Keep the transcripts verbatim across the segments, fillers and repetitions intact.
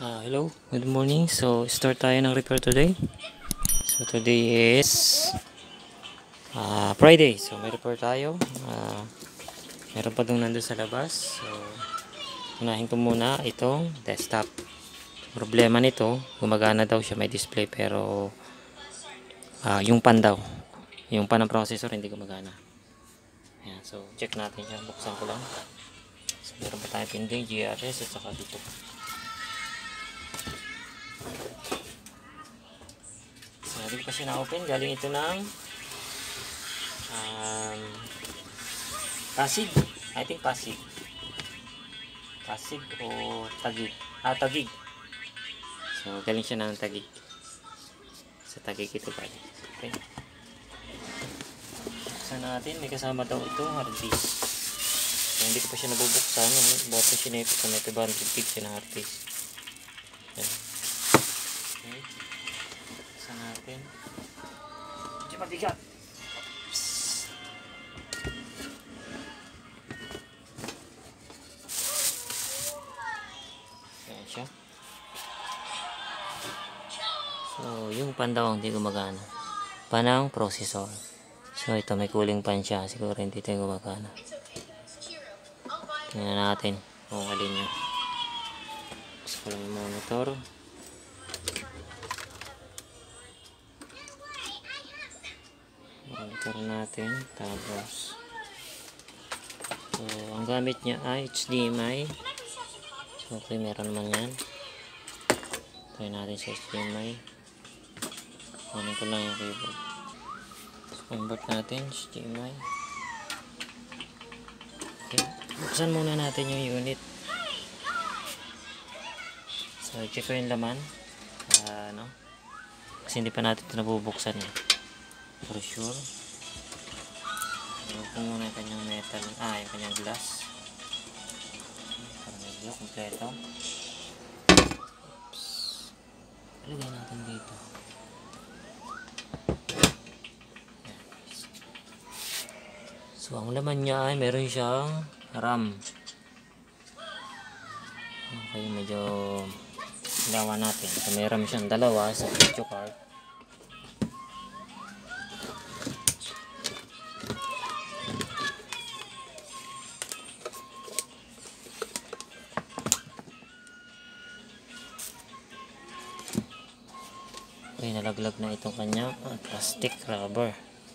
Uh, hello, good morning. So, start tayo ng repair today. So, today is uh, Friday. So, may repair tayo. Uh, meron pa dong nandun sa labas. So, unahin ko muna itong desktop. Problema nito, gumagana daw siya, may display, pero uh, yung pan daw. Yung pan ng processor hindi gumagana. Ayan, so, check natin yan. Buksan ko lang. So, meron pa tayong pinding G R S at saka dito. Hindi pa siya na-open. Galing ito ng um, Pasig. I think Pasig. Pasig o Taguig. Ah, Taguig. So, galing siya ng Taguig. Sa Taguig ito galing. Okay. Buksan natin. May kasama daw ito. Hard disk. So, hindi ko pa siya nabubuksan. Buhat ko siya na ito. May two hundred gig siya ng hard disk. Okay. Buksan natin. Mabigat. Ayan siya. So, yung pan daw hindi gumagana. Pan ng processor. So, ito may cooling pan siya. Siguro hindi ito gumagana. Tingnan natin kung alin nyo. Gusto ko lang yung monitor. Monitor natin, tapos so, ang gamit niya ay H D M I. So, okay, meron naman yan. Try natin sa H D M I. Kunin ko lang yung keyboard. So, convert natin H D M I. Okay, buksan muna natin yung unit. So, check ko yung laman. Uh, ano? Kasi hindi pa natin ito nabubuksan eh. For sure. Huwag ko muna yung kanyang metal. Ah, yung kanyang glass. Para medyo kompleto. Oops. Lagay natin dito. So, ang laman niya ay meron siyang RAM. Okay, medyo gawa natin. So, may RAM siyang dalawa sa video card. Okay, nalaglag na itong kanyang ah, plastic rubber.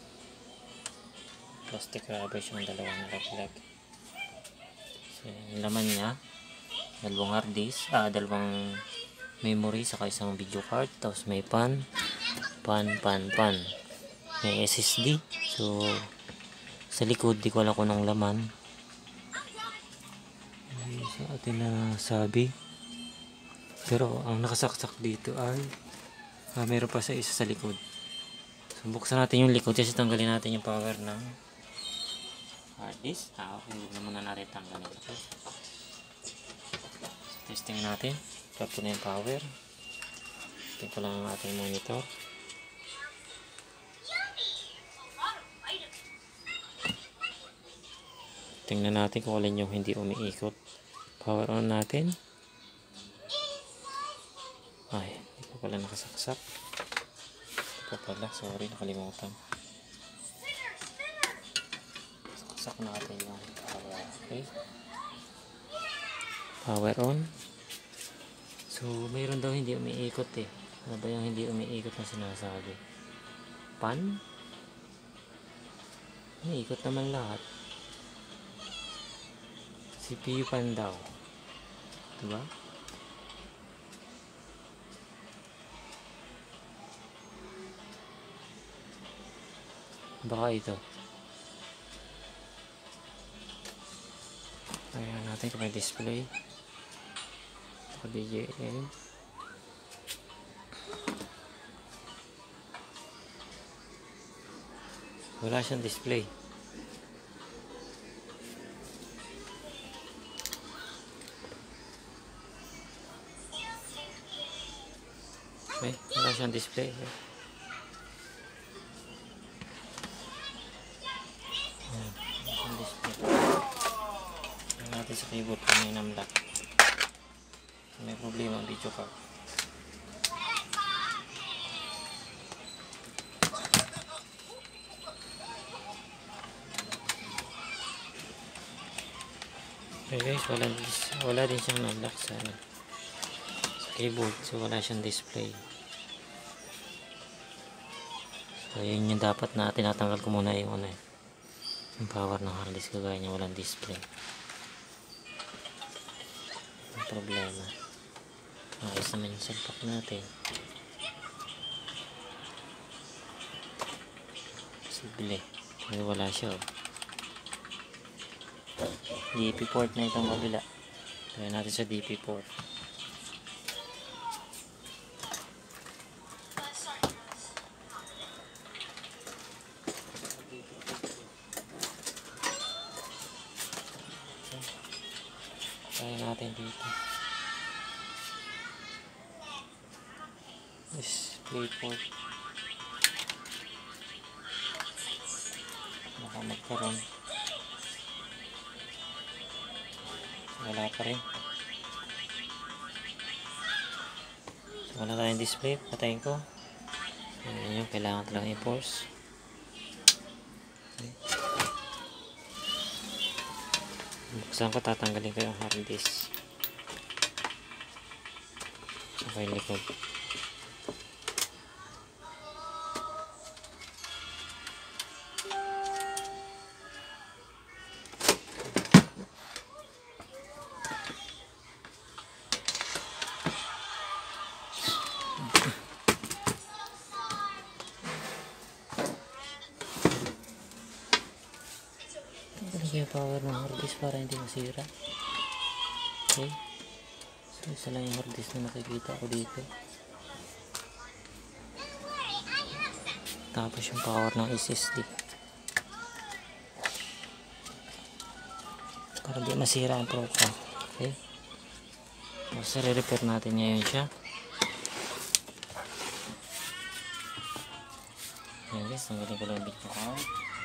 Plastic rubber siyang dalawang nalaglag. So, yung laman niya, dalawang hard disk, ah, dalawang memory, saka isang video card, tapos may pan, pan, pan, pan. May S S D. So, sa likod, di ko alam kung anong laman. Ay, sa atin na sabi. Pero, ang nakasaksak dito ay Ah, meron pa sa isa sa likod. So, buksan natin yung likod kasi tanggalin natin yung power ng hard disk. Ah, okay. Hindi naman na natin tanggalin ito. Testing natin. Plug ko na yung power. Tingnan ko lang ang ating monitor. Tingnan natin kung alin yung hindi umiikot. Power on natin. Ay, hindi pa pala nakasaksak. Hindi pa pala, sorry, nakalimutan. Saksak natin yung power. Okay. Power on. So, mayroon daw hindi umiikot eh. Ano ba yung hindi umiikot na sinasabi? Pan? Umiikot naman lahat. C P U pan daw. Diba? Baka ito. Ayan natin kung may display. Ito D J L. Wala siyang display. Okay, wala siyang display. Okay. natin sa keyboard kung may namlock. may problema ang video card. Okay guys, wala, wala din siyang unlock sa, ano, sa keyboard, so wala siyang display. So yun yung dapat na tinatanggal ko muna yung ano, yung power ng hard disk, kagaya niya walang display. Ang problema, ayos naman yung salpak natin. Posible pero wala siya, oh. D P port na itong kabila. Try natin sa D P port. Try natin dito. Display port. Baka magkaroon. Wala pa rin. So, wala tayong display. Patayin ko. Ayan yung kailangan lang i-force. Okay. Buksan ko, tatanggalin ko yung hard disk. Okay, likod. Yung power ng hard disk para hindi masira. Okay, so isa lang yung hard disk na nakikita ko dito, tapos yung power ng S S D para di masira ang program. Okay, so re-repair natin ngayon siya. Ayan guys, tanggalin ko lang yung video card.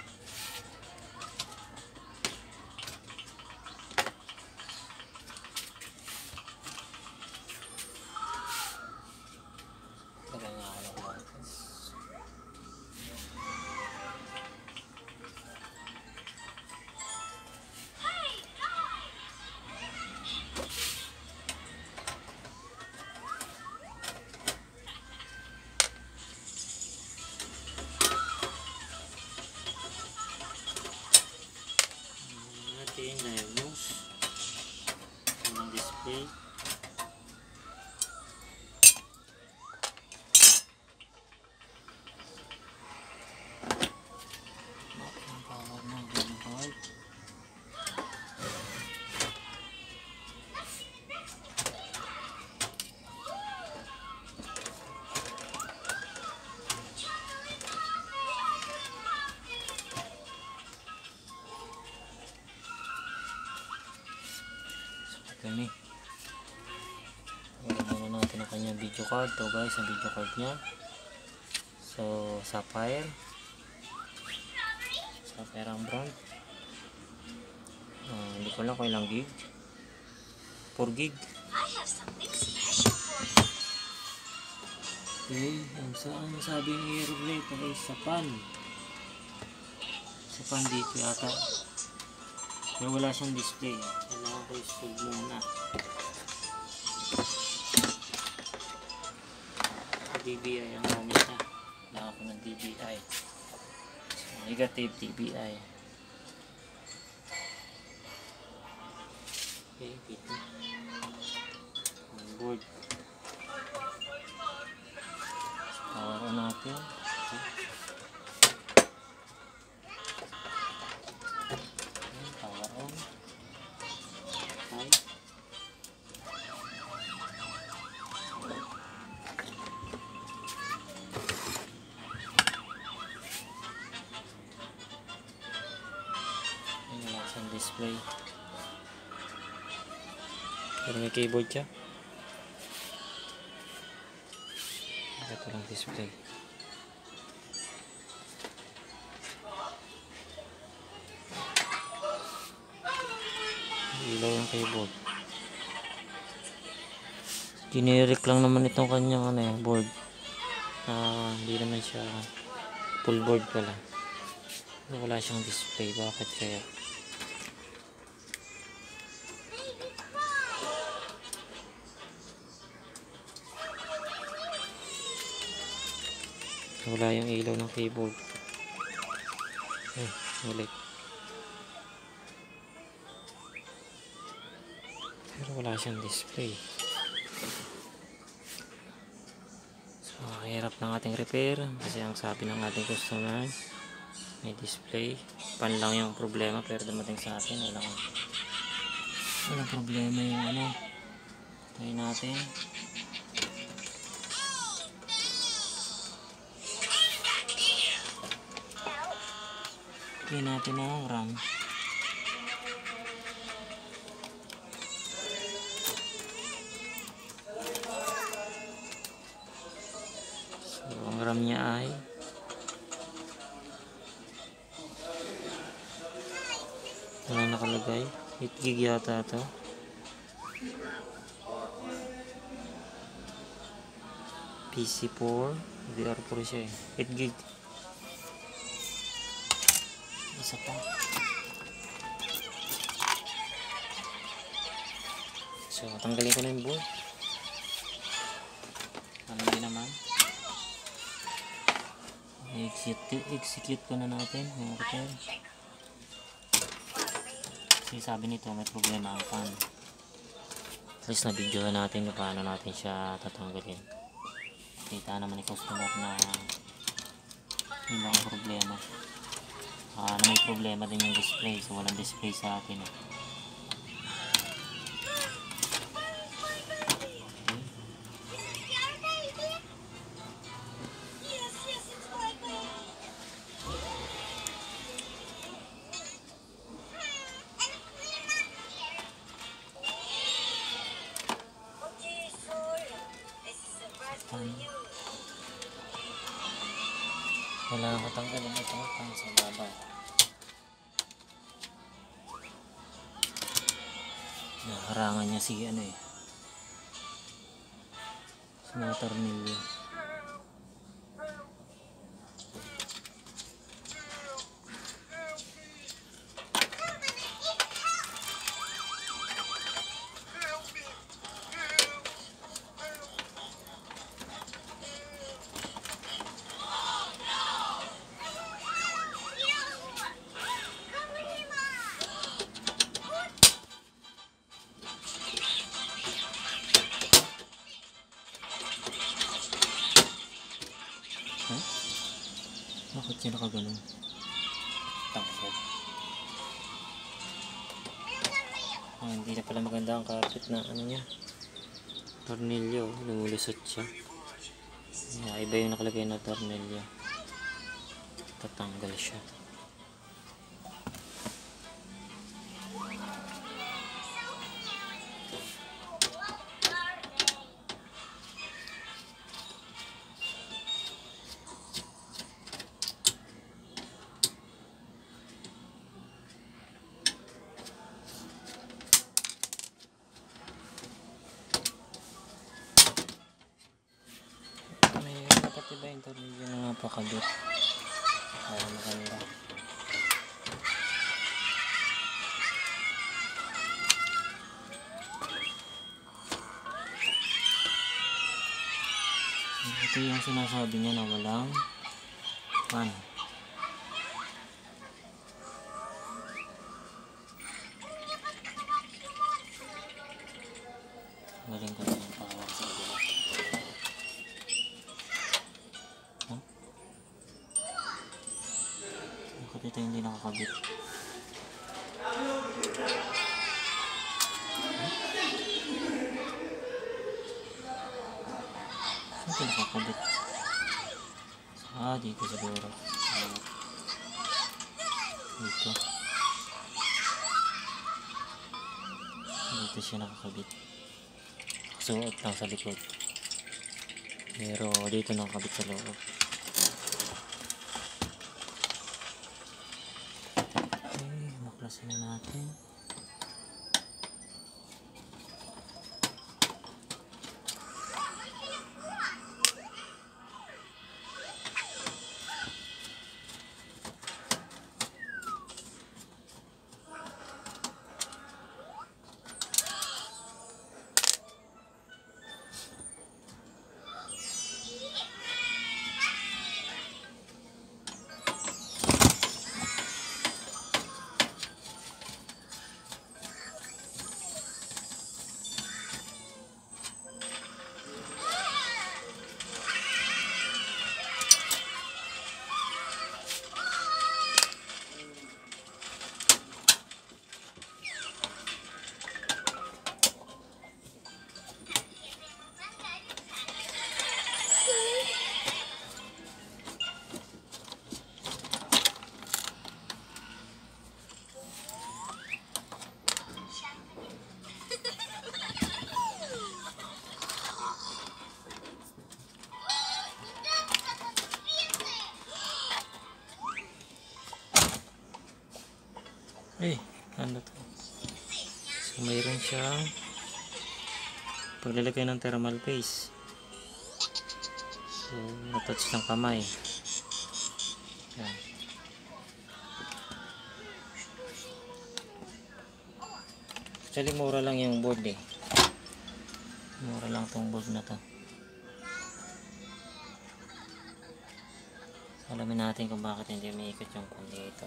Natin diagnose ng display. Ang power ng video card. Gani. Ayan, muna natin ang kanyang video card. Ito guys, ang video card niya. So, Sapphire. Sapphire ang brand. Uh, hindi ko lang kung ilang gig. four gig. Okay, ang saan sabi ng regulator ay sa pan. Sa pan dito yata. Pero wala siyang display. Kailangan ko i-solve muna. D B I ang gamit na. Kailangan ko ng D B I. So, negative D B I. Okay, dito. On board. Power on natin. Okay. Power on. Okay. Ayan, wala siyang display. Pero may keyboard siya. Ito lang display. Ilaw yung keyboard. Generic lang naman itong kanyang ano, eh, board. Ah, hindi naman siya full board pala. Wala siyang display. Bakit kaya? Wala yung ilaw ng keyboard. Eh, ulit. Pero wala siyang display. So, hirap ng ating repair. Kasi ang sabi ng ating customer, may display. Pan lang yung problema, pero dumating sa atin. Walang, walang problema yung ano. Tayo natin. Tayo natin ang RAM. So, ang RAM niya ay wala nakalagay. eight gig yata ito. P C four. D R four siya eh. eight gig. Isa pa. So, tanggalin ko na yung board. Alam din naman. I-execute, execute ko na natin yung repair. Kasi sabi nito may problema ang pan. At least na video natin kung paano natin siya tatanggalin. Kita naman ni customer na yun lang ang problema. Ah, na may problema din yung display. So walang display sa atin eh. Kailangan ko tanggalin itong pan sa baba. Naharangan niya si ano eh. Sa mga tornilyo. Huh? Bakit siya nakaganon? Tangkad. Ah, hindi na pala maganda ang carpet na ano niya. Tornilyo. Lumulusot siya. Yeah, iba yung nakalagay na tornilyo. Tatanggal siya. Iba yung tornilyo na napakabit para maganda. Ito yung sinasabi niya na walang pan. Galing ko na yung pahawak sa kabila. Bakit ito hindi nakakabit? Saan ito nakakabit? Ah, dito siguro. Dito. Dito siya nakakabit. Suot lang sa likod. Pero dito nakakabit sa loob. Baklasin na natin. ano to. So mayroon siyang paglalagay ng thermal paste. So natouch ng kamay. Yan. Actually mura lang yung board eh. Mura lang tong board na to. Alamin natin kung bakit hindi umiikot yung pan dito.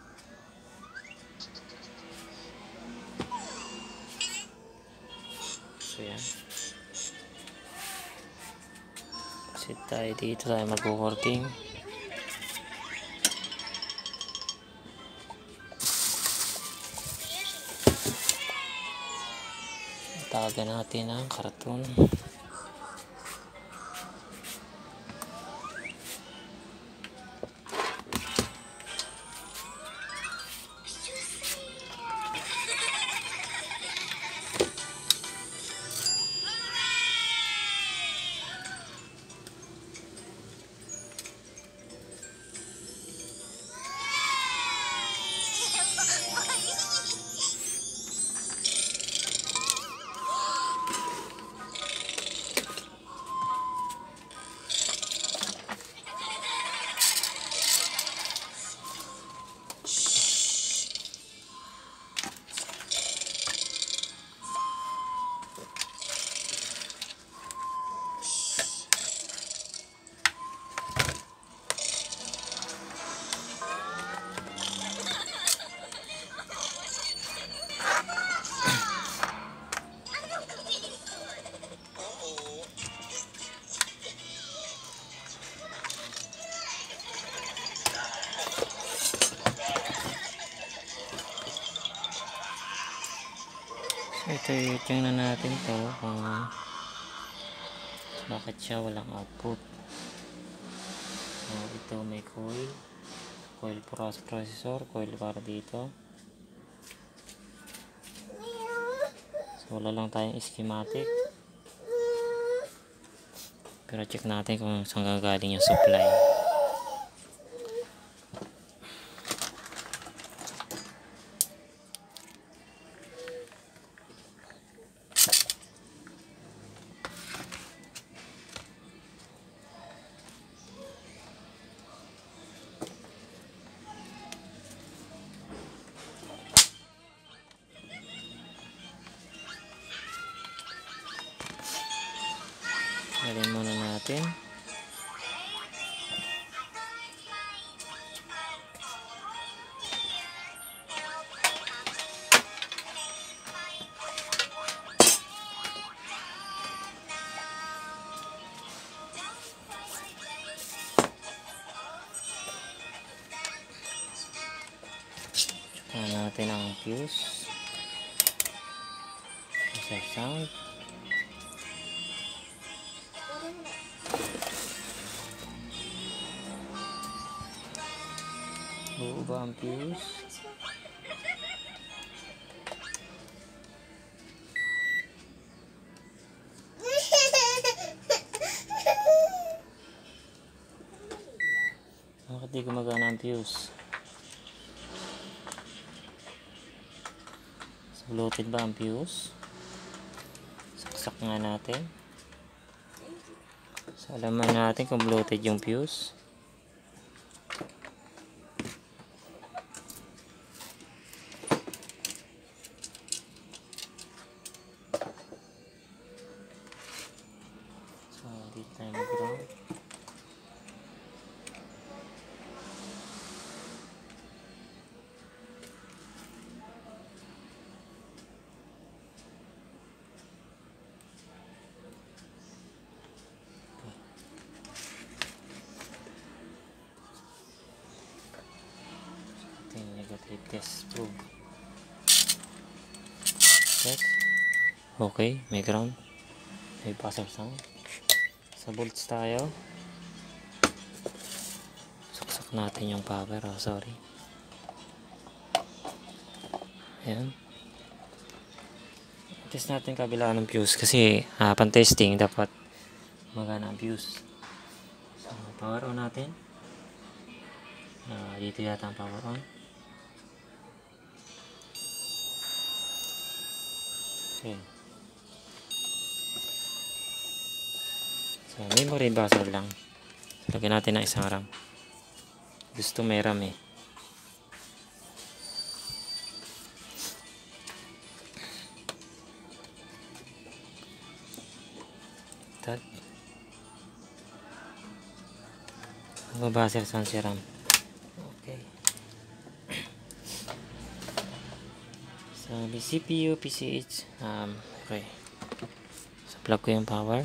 So yan. Sit tayo dito, tayo mag-working. Tagan natin ang karton. Ito yung tingnan natin to kung bakit siya walang output. So, ito may coil coil processor, coil para dito. So wala lang tayong schematic, pero check natin kung saan gagaling yung supply. Alin muna natin. Tsaka natin ang fuse. Isa sound. Buo ba ang fuse? Bakit di gumagana ang fuse? So, bloated ba ang fuse? Saksak nga natin. So, alaman natin kung bloated yung fuse. So, dito tayo mag-ground. Negative test probe. Check. Okay, may ground. May buzzer sound. Sa volts tayo. Saksak natin yung power. Oh, sorry. Ayan. Test natin kabila ng fuse kasi uh, pan-testing dapat magana ang fuse. So, power on natin. Uh, dito yata ang power on. Okay. So, memory buzzer lang. Lagyan natin ng isang RAM. Gusto may RAM eh. Tad. Mag-buzzer saan si RAM. Okay. So, C P U, P C H. Um, okay. So, plug ko yung power.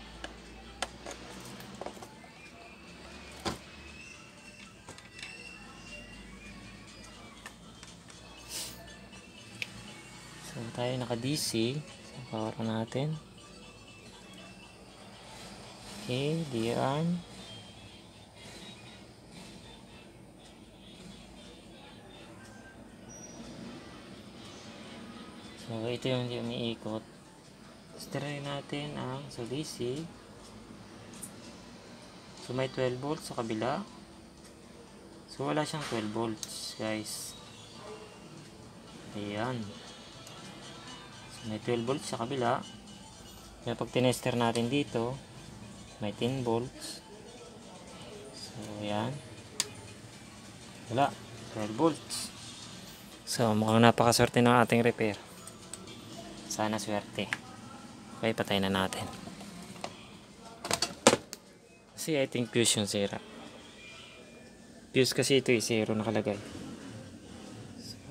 So, tayo naka-D C. So, power natin. Okay, D R. So, ito yung umiikot. Try natin ang so D C. So, may twelve volts sa kabila. So, wala siyang twelve volts, guys. Ayan. So, may twelve volts sa kabila. Kaya pag tinester natin dito, may ten volts. So, ayan. Wala. twelve volts. So, mukhang napakaswerte ng ating repair. Sana swerte. Okay, patay na natin. Kasi I think fuse yung sira. Fuse kasi ito eh, zero nakalagay. So,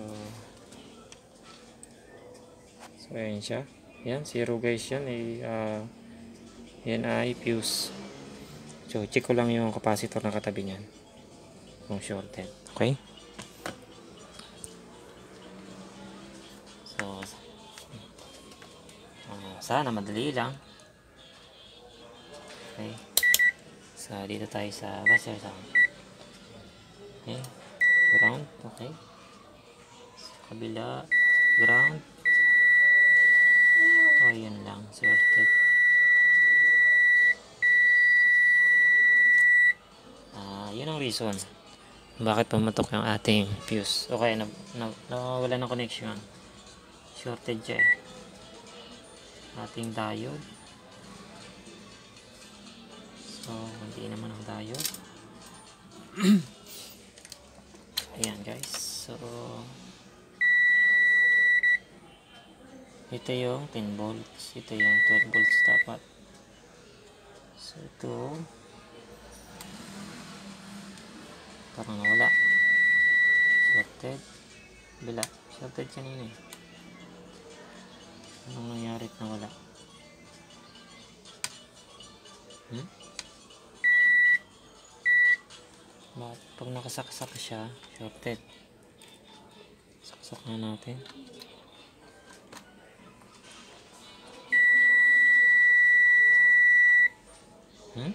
so ayan siya. Yan, zero guys yan. Eh, uh, yan ay fuse. So, check ko lang yung capacitor na katabi niyan. Kung shorted. Okay? So, uh, sana madali lang. Okay. So, dito tayo sa buzzer sound. Okay. Ground. Okay. Sa kabila. Ground. O, oh, yun lang. Sorted. Ah, uh, yun ang reason. Bakit pumatok yung ating fuse. Okay, na, na, nawawala ng connection. Shorted siya eh. Ating diode. So, hindi naman ang diode. Ayan guys. So, ito yung ten volts. Ito yung twelve volts dapat. So, ito. Parang nawala. Shorted. Bila. Shorted kanina eh. Anong nangyari at nawala? Hmm? Bakit? Pag nakasaksak siya, shorted. Saksak na natin. Hmm?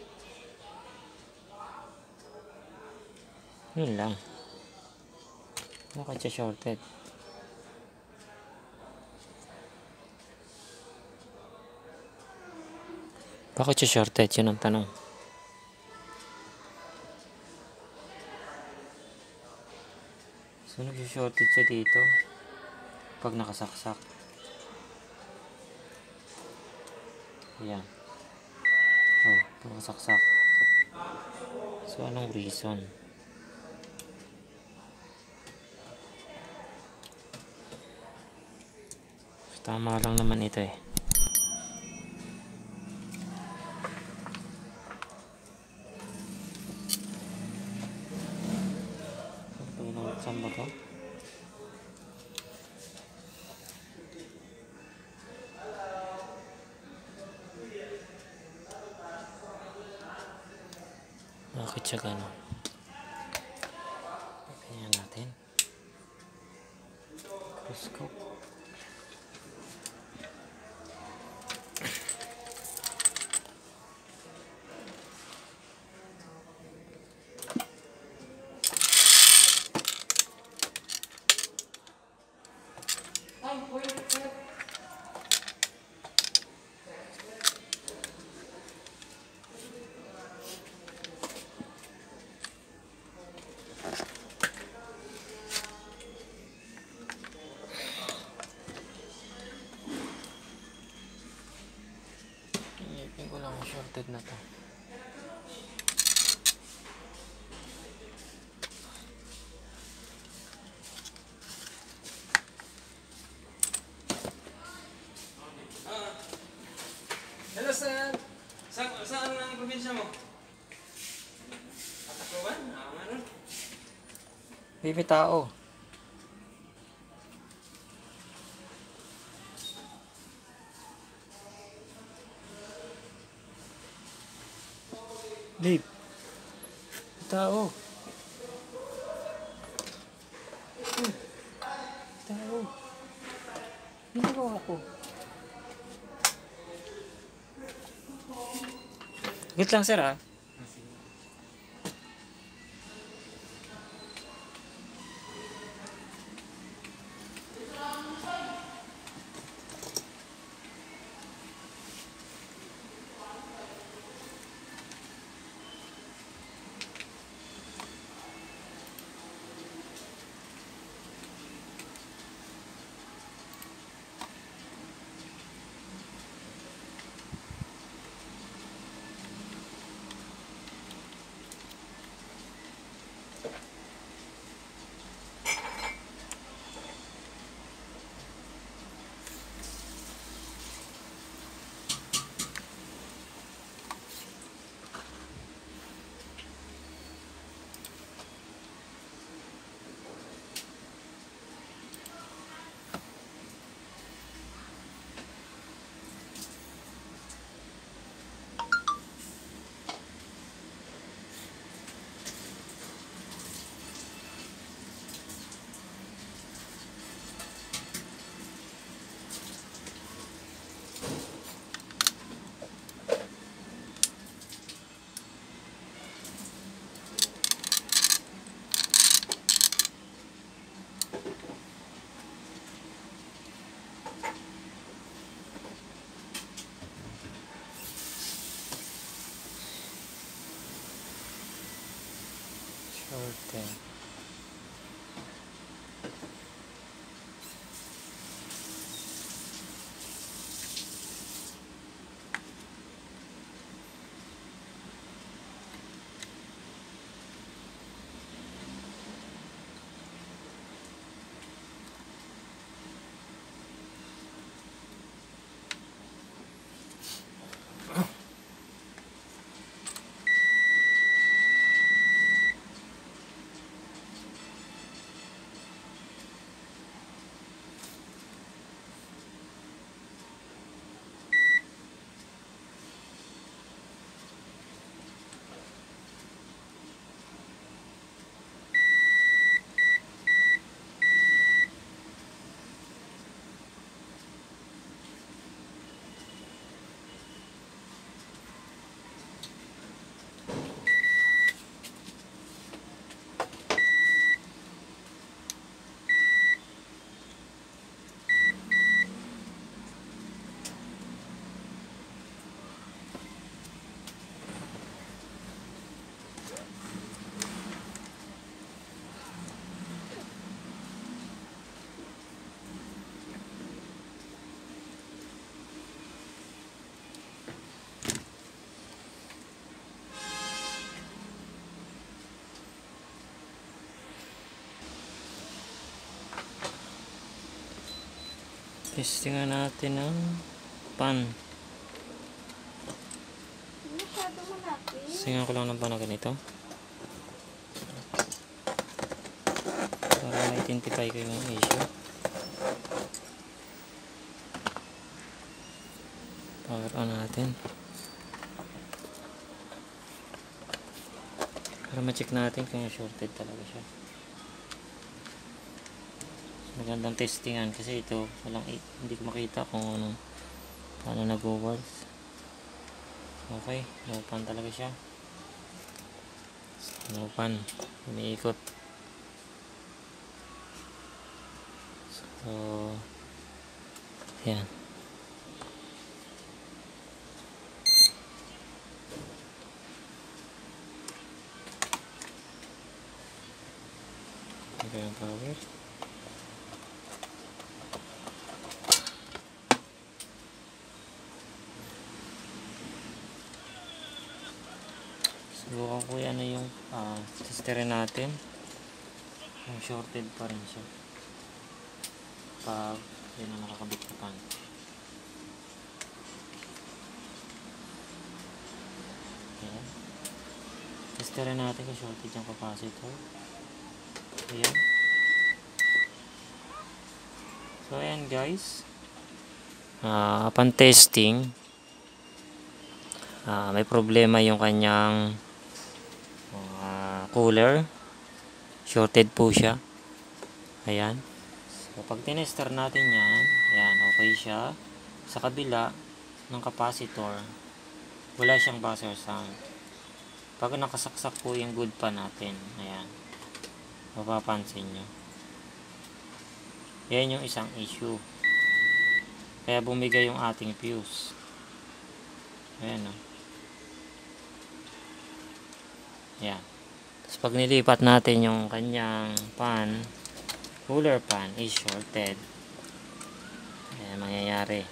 Yun lang. Bakit siya shorted? Bakit siya shorted? Yun ang tanong. So, nag-shorted siya dito pag nakasaksak. Ayan. Oh, pag nakasaksak. So, anong reason? So, tama lang naman ito eh. Saan ba ito? Bakit siya gano'n? Tingnan natin. Microscope. Ah, shorted na to. Hello, sir. Sa saan ang probinsya mo? Tacloban? Ah, ano? Bibi tao. Babe. Tao. Hmm. Tao. Ginagawa ko. Wait lang sir ah. Shorted. Testingan natin ang pan. Masyado malaki. Testingan ko lang ng pan na ganito. Para ma-identify ko yung issue. Power on natin. Para ma-check natin kung shorted talaga siya. Magandang testingan kasi ito walang, hindi ko makita kung ano paano nag-works. Okay, no pan talaga siya. No pan, umiikot. So yan. Okay ang power. Subukan ko yan, ano yung uh, testerin natin. Yung shorted pa rin siya. Pag yun ang nakakabit na pan. Ayan. Testerin natin kung shorted yung capacitor. Ayan. So ayan guys. Uh, upon testing, uh, may problema yung kanyang uh, cooler. Shorted po siya. Ayan. So pag tinester natin yan, ayan, okay siya. Sa kabila ng capacitor, wala siyang buzzer sound. Pag nakasaksak po yung good pa natin, ayan, mapapansin nyo. Yan yung isang issue. Kaya bumigay yung ating fuse. Ayan o. Ayan. Tapos pag nilipat natin yung kanyang pan, cooler pan is shorted. Ayan, mangyayari.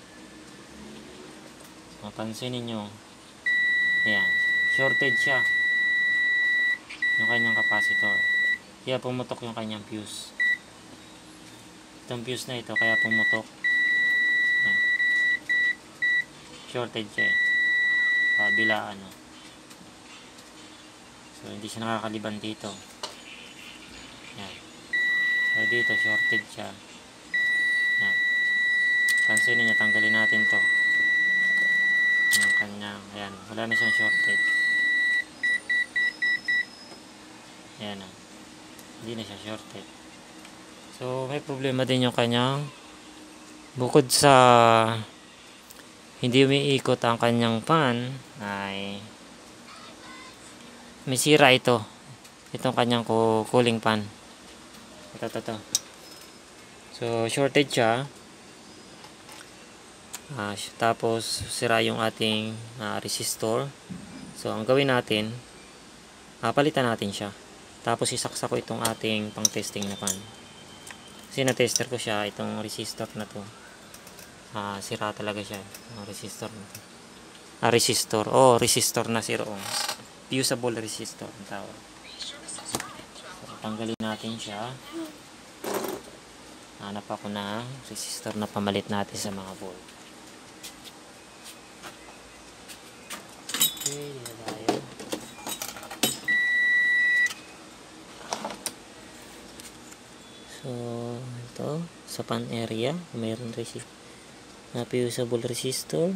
Mapansin ninyo. Ayan. Shorted siya. Yung kanyang capacitor. Kaya pumutok yung kanyang fuse. Itong fuse na ito, kaya pumutok. Ayan. Shorted siya eh. Kabila ano. So hindi siya nakakaliban dito. Ayan. So dito shorted siya. Ayan. Pansinin niyo, tanggalin natin to. Yung kanyang, ayan, wala na siyang shorted. Ayan o. Hindi na siya shorted. So may problema din yung kanyang, bukod sa hindi umiikot ang kanyang fan, ay may sira ito. Itong kanyang cooling fan. Ito, ito, ito. So shorted siya. Uh, tapos sira yung ating uh, resistor. So ang gawin natin, uh, palitan natin siya. Tapos isaksak ko itong ating pang testing na pan. Kasi na-tester ko siya, itong resistor na to. Uh, sira talaga siya. Ang resistor na to. Ah, resistor. Oh, resistor na zero ohms. Fusible resistor ang tawag. So tanggalin natin siya. Hanap ako na resistor na pamalit natin sa mga volt. Okay, dito tayo. So, ito, sa pan area, mayroon resist na fusible resistor.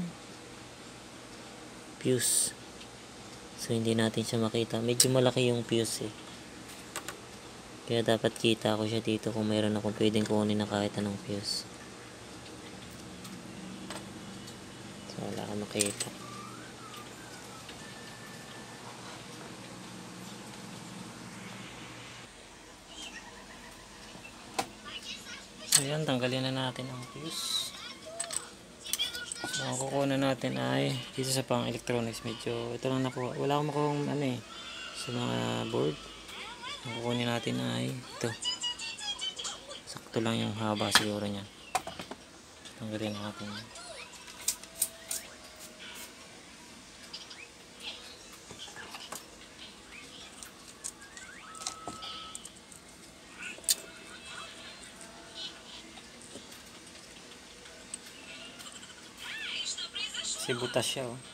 Fuse. So, hindi natin siya makita. Medyo malaki yung fuse eh. Kaya dapat kita ko siya dito kung mayroon akong pwedeng kunin na kahit anong fuse. So, wala ka makita. Ayan, tanggalin na natin ang fuse. So, ang kukunan natin ay dito sa pang electronics. Medyo, ito lang nakuha. Wala akong makuha ano eh, sa mga board. Ang kukunin natin ay ito. Sakto lang yung haba siguro niya. Tanggalin natin. Si butas siya oh.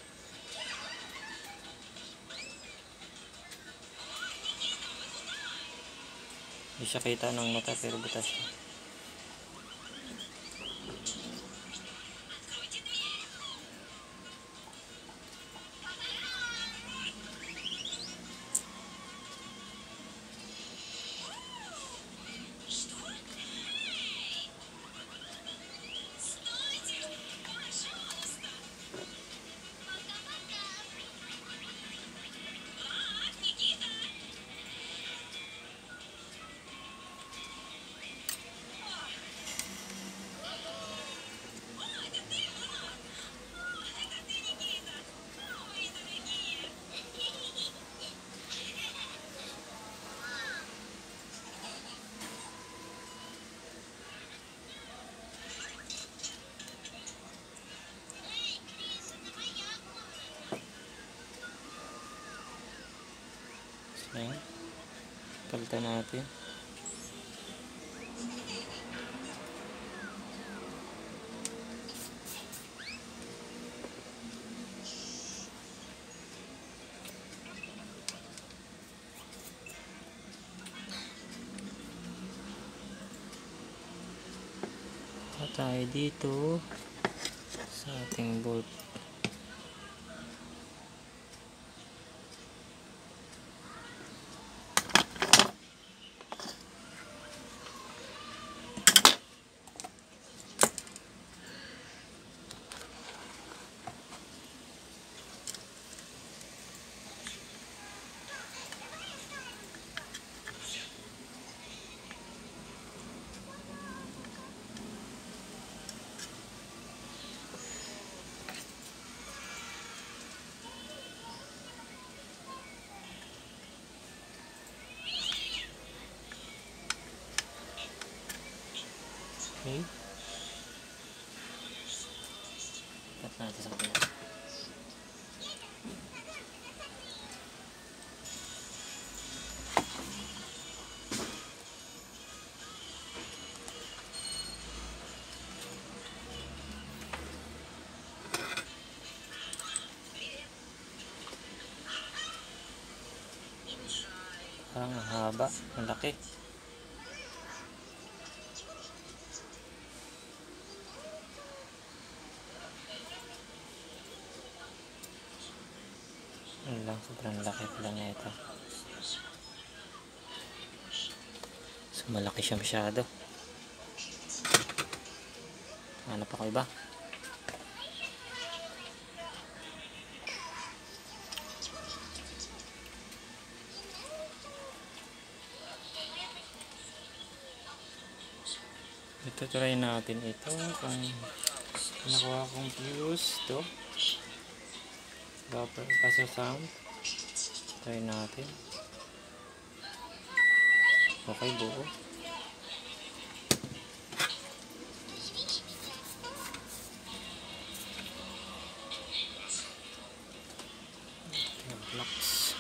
Hindi siya kita ng mata pero butas siya. Ayan. Palitan natin. At tayo dito sa ating bolt. Okay. Cut natin sa kapila. Parang ang haba, ang laki. Ano lang, sobrang laki pala na ito. So malaki siya masyado. Hanap ako iba. Ito try natin ito kung nakuha kong views to. Buffer kaso sound. Try natin. Okay, buo. Blocks.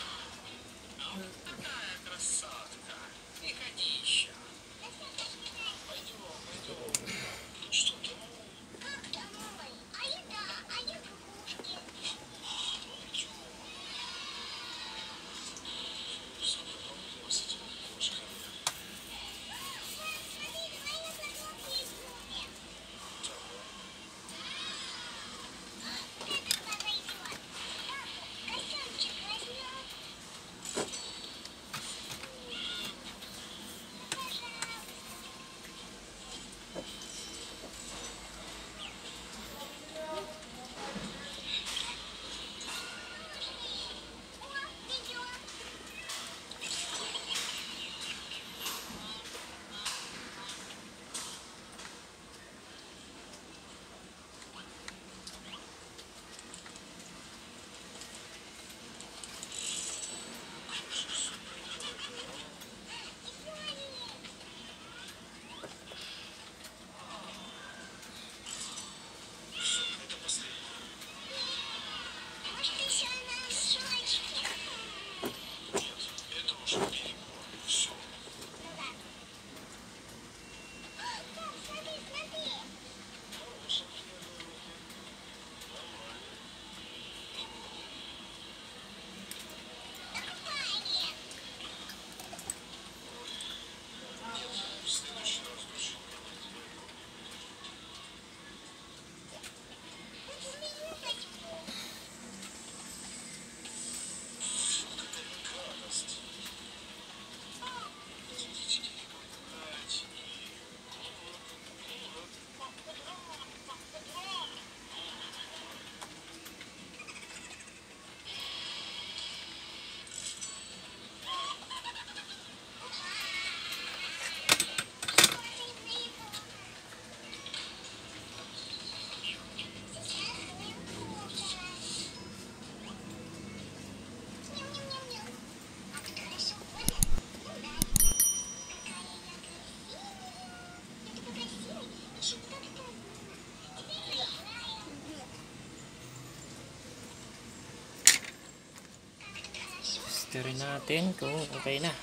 Try natin kung okay na.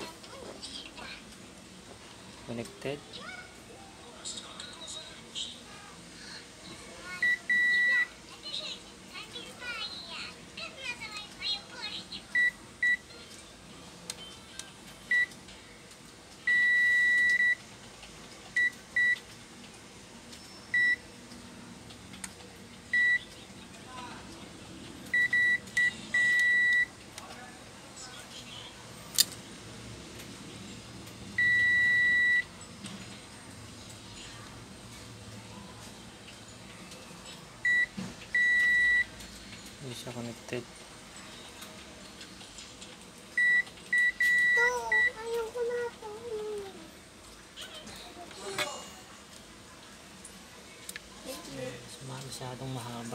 Connected. Hindi siya connected. Ito, ayaw ko na ito. Mas masyadong mahaba.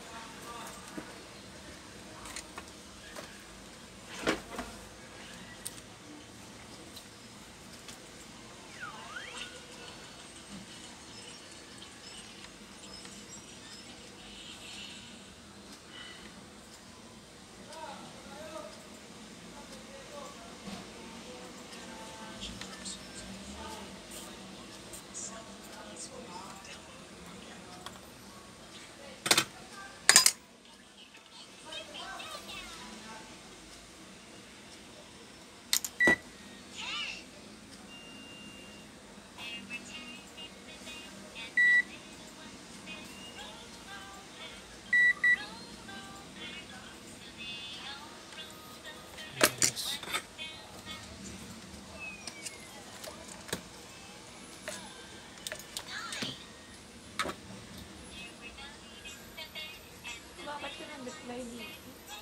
Bakit ko nag-reply dito?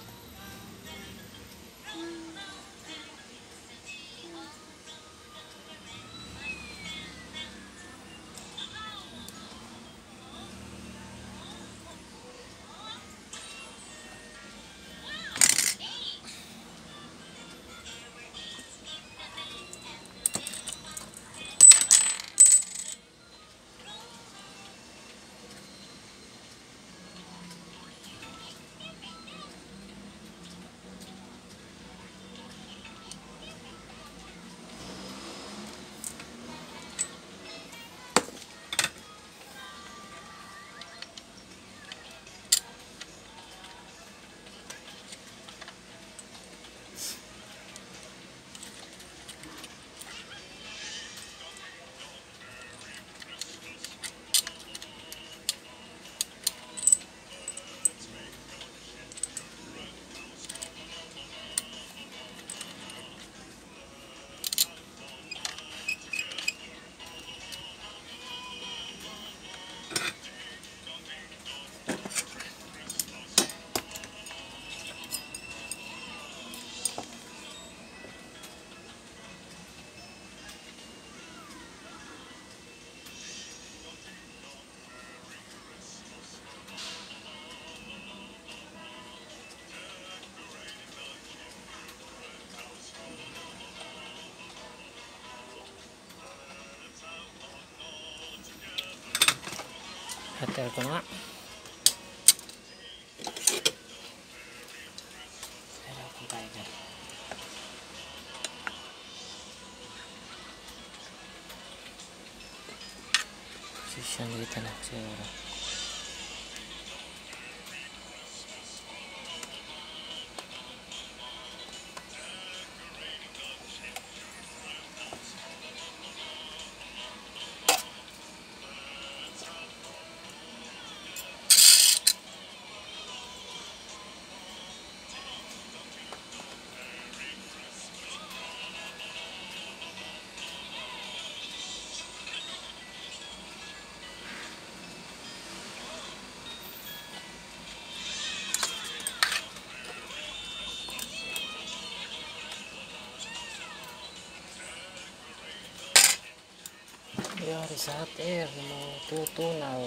Hotel ko na nga. Pero kung tayo ka. Position dito na siguro. Nangyari sa hot air, tutunaw.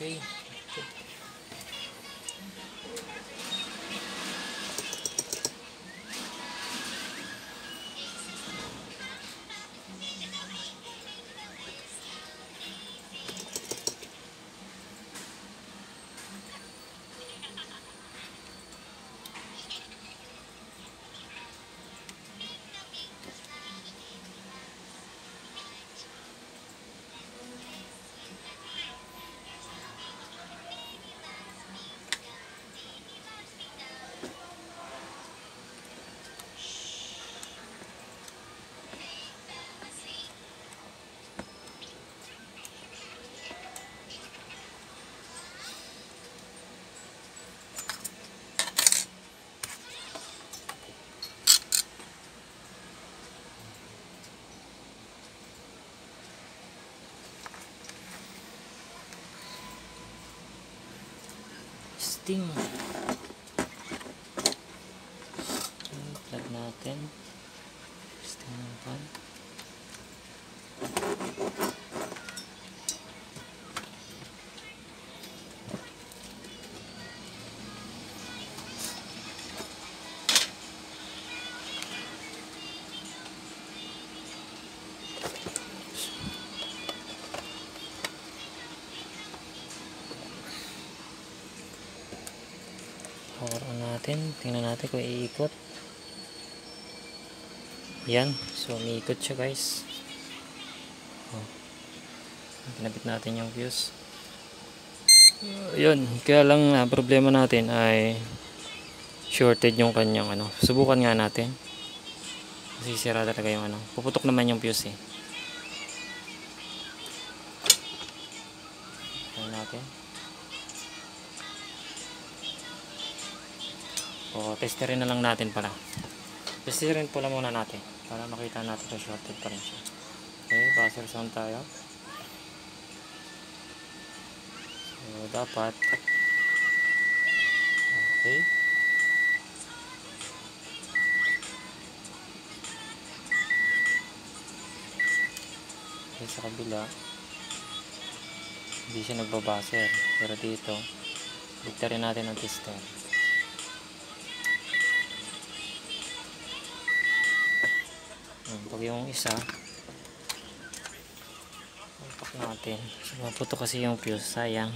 Okay. Sting. Okay, plug natin. Sting naman. Power on natin. Tingnan natin kung iikot. Yan. So, umiikot siya guys. Oh. Pinabit natin yung fuse. Uh, yun. Kaya lang uh, problema natin ay shorted yung kanyang ano. Subukan nga natin. Kasi sira talaga yung ano. Puputok naman yung fuse eh. Tingnan natin. O, testerin na lang natin pala. Testerin pala muna natin para makita natin kung shorted pa rin siya. Okay, buzzer sound tayo. So, dapat okay. Okay, sa kabila hindi siya nagbabuzzer. Pero dito, bigtarin natin ang tester. Pag yung isa pumpak natin, so, maputo kasi yung fuse, sayang.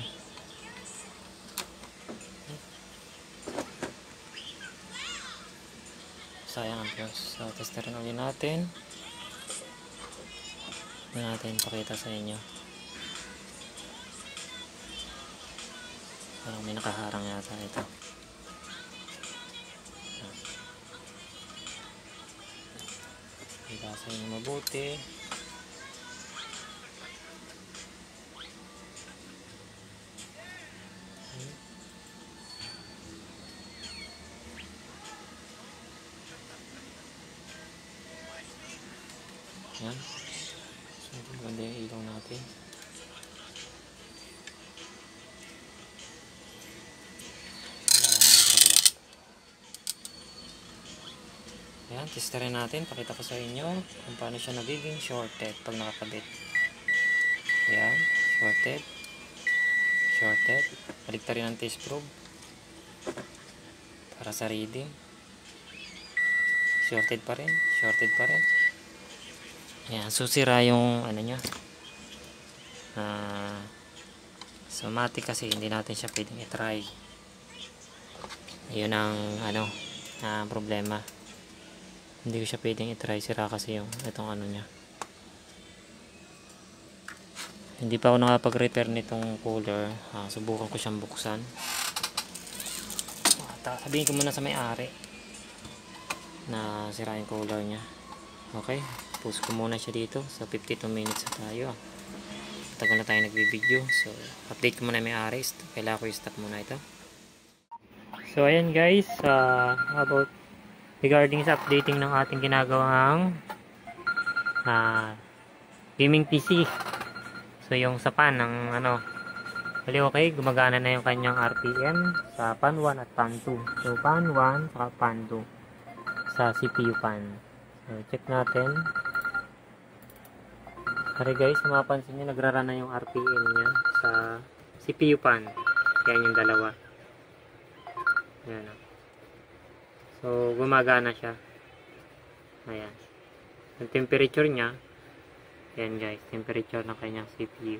Sayang ang fuse. So testerin ulit natin. Hindi natin pakita sa inyo. Parang may nakaharang yata ito. Ibasa nyo mabuti. Yan. So, ganda yung ilaw natin. Yan, testerin natin. Pakita ko sa inyo kung paano siya nagiging shorted pag nakakabit. Yan, shorted. Shorted. Baliktarin ang test probe para sa reading. Shorted pa rin. Shorted pa rin. Yan, susira yung ano nya. Uh, somatic kasi hindi natin siya pwedeng i-try. Yun ang ano, uh, problema. Hindi ko siya pwedeng i-try, sira kasi yung itong ano niya. Hindi pa ako nakapag-repair nitong cooler. Ah, subukan ko siyang buksan. Ah, sabihin ko muna sa may-ari na sira yung cooler niya. Okay, pause ko muna siya dito. So fifty-two minutes na tayo. Tagal na tayo nagbi-video. So update ko muna may-ari. Kailangan ko i-stop muna ito. So ayan guys, uh, about regarding sa updating ng ating ginagawang uh, gaming P C. So yung sa pan ng ano, bali okay, gumagana na yung kanyang R P M sa pan one at pan two. So pan one saka pan two sa C P U pan. So check natin. Sorry guys, mapapansin nyo nagrara na yung R P M niya sa C P U pan. Yan yung dalawa. Ayan. So, gumagana siya. Ayan. Yung temperature niya, ayan guys, temperature ng kanyang C P U.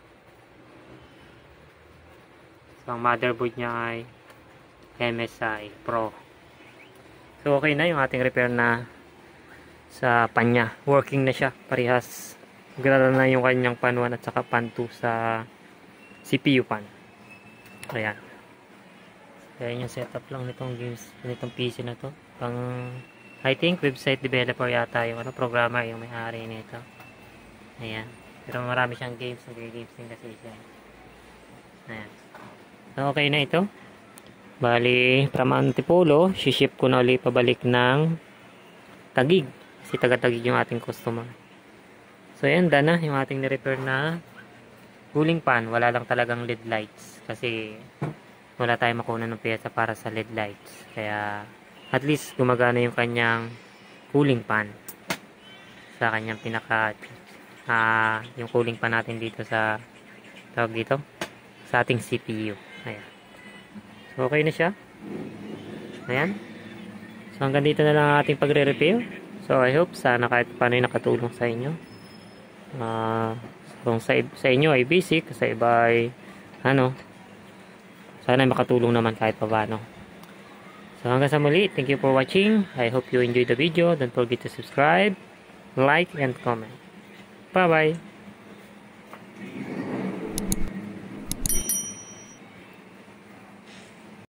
So, ang motherboard niya ay M S I Pro. So, okay na yung ating repair na sa pan niya. Working na siya. Parehas. Gala na yung kanyang pan one at saka pan two sa C P U pan. Ayan. Ayan yung setup lang nitong games, nitong P C na to. Pang, I think, website developer yata yung ano, programmer yung may-ari nito. Ayan. Pero marami siyang games, nag-games din kasi siya. Ayan. So, okay na ito. Bali, from Antipolo, ship ko na ulit pabalik ng Taguig. Kasi taga-Taguig yung ating customer. So, ayan, done na yung ating ni-repair na cooling pan. Wala lang talagang L E D lights. Kasi, wala tayong makuha ng pyesa para sa L E D lights. Kaya, at least, gumagana yung kanyang cooling pan. Sa kanyang pinaka, uh, yung cooling pan natin dito sa, tawag dito, sa ating C P U. Ayan. So, okay na siya. Ayan. So, hanggang dito na lang ang ating pagre-repair. So, I hope sana kahit paano yung nakatulong sa inyo. Uh, kung sa, sa inyo ay basic, sa iba ay, ano, sana makatulong naman kahit paano. So, hanggang sa muli. Thank you for watching. I hope you enjoyed the video. Don't forget to subscribe, like, and comment. Bye-bye.